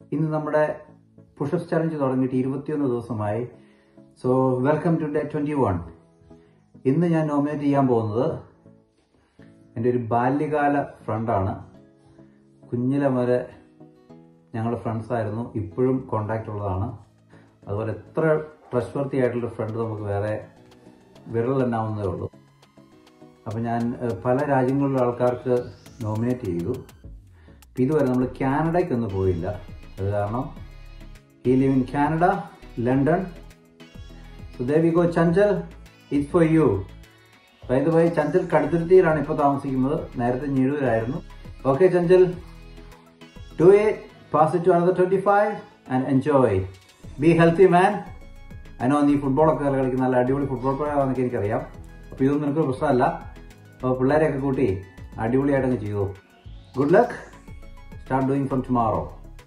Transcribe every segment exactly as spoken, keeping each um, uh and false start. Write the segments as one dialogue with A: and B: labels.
A: ഇന്ന് നമ്മുടെ push-ups challenge തുടങ്ങിയിട്ട് ഇരുപത്തിയൊന്ന് ദിവസമായി. So welcome to day twenty one. ഇന്ന് ഞാൻ നോമിനേറ്റ് ചെയ്യാൻ പോകുന്നത് എൻ്റെ ഒരു ബാല്യകാല ഫ്രണ്ടാണ്. കുഞ്ഞിലെ വരെ ഞങ്ങളുടെ ഫ്രണ്ട്സായിരുന്നു, ഇപ്പോഴും കോണ്ടാക്റ്റ് ഉള്ളതാണ്. അതുപോലെ എത്ര ട്രസ്റ്റ്വർത്തി ആയിട്ടുള്ള ഫ്രണ്ട് നമുക്ക് വേറെ വിരലെണ്ണാവുന്നതേ ഉള്ളൂ. അപ്പം ഞാൻ പല രാജ്യങ്ങളിലുള്ള ആൾക്കാർക്ക് നോമിനേറ്റ് ചെയ്തു. അപ്പം ഇതുവരെ നമ്മൾ കാനഡയ്ക്കൊന്നും പോയില്ല. അത് കാരണം he live in Canada, London. So there we go, Chanchel. It's for you. By the way, Chanchel കടുത്തുരുത്തിയിലാണ് ഇപ്പോൾ താമസിക്കുന്നത്. നേരത്തെ ഞെഴൂരായിരുന്നു. Okay, Chanchel. Do it. Pass it to another twenty-five and enjoy. Be healthy, man. I know നീ ഫുട്ബോളൊക്കെ കളിക്കുന്ന നല്ല അടിപൊളി football player ആണെന്നൊക്കെ എനിക്കറിയാം. അപ്പോൾ ഇതൊന്നും നിനക്കൊരു പ്രശ്നമല്ല. അപ്പോൾ പിള്ളേരെയൊക്കെ കൂട്ടി അടിപൊളിയായിട്ടങ്ങ് ചെയ്തു. Good luck. Start doing from tomorrow.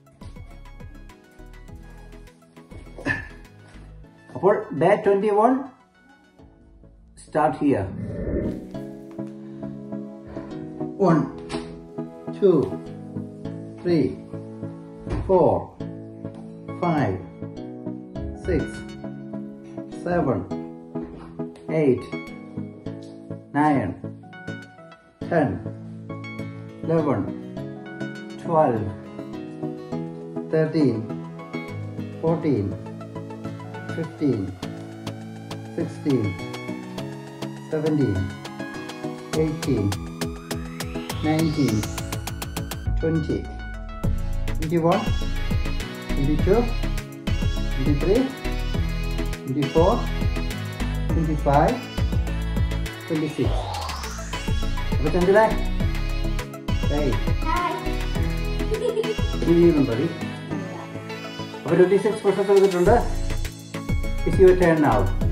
A: അപ്പോൾ day twenty one start here. One two three four five six seven eight nine ten eleven twelve, thirteen, fourteen, fifteen, sixteen, seventeen, eighteen, nineteen, twenty, twenty-one, twenty-two, twenty-three, twenty-four, twenty-five, twenty-six. Apa Chanchel? Hey. അപ്പോൾ twenty-six pushups ചെയ്തിട്ടുണ്ട്. It's your turn now.